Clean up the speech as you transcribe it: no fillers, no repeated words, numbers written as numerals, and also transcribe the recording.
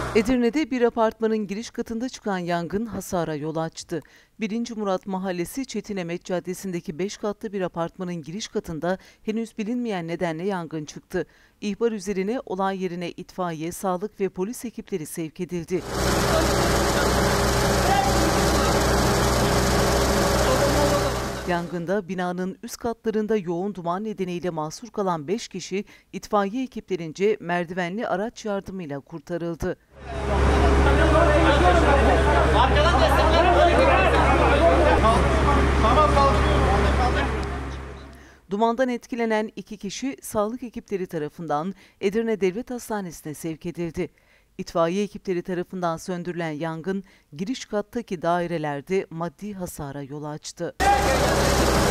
Edirne'de bir apartmanın giriş katında çıkan yangın hasara yol açtı. 1. Murat Mahallesi Çetinemet Caddesi'ndeki 5 katlı bir apartmanın giriş katında henüz bilinmeyen nedenle yangın çıktı. İhbar üzerine olay yerine itfaiye, sağlık ve polis ekipleri sevk edildi. Yangında binanın üst katlarında yoğun duman nedeniyle mahsur kalan 5 kişi itfaiye ekiplerince merdivenli araç yardımıyla kurtarıldı. Dumandan etkilenen 2 kişi sağlık ekipleri tarafından Edirne Devlet Hastanesi'ne sevk edildi. İtfaiye ekipleri tarafından söndürülen yangın giriş kattaki dairelerde maddi hasara yol açtı.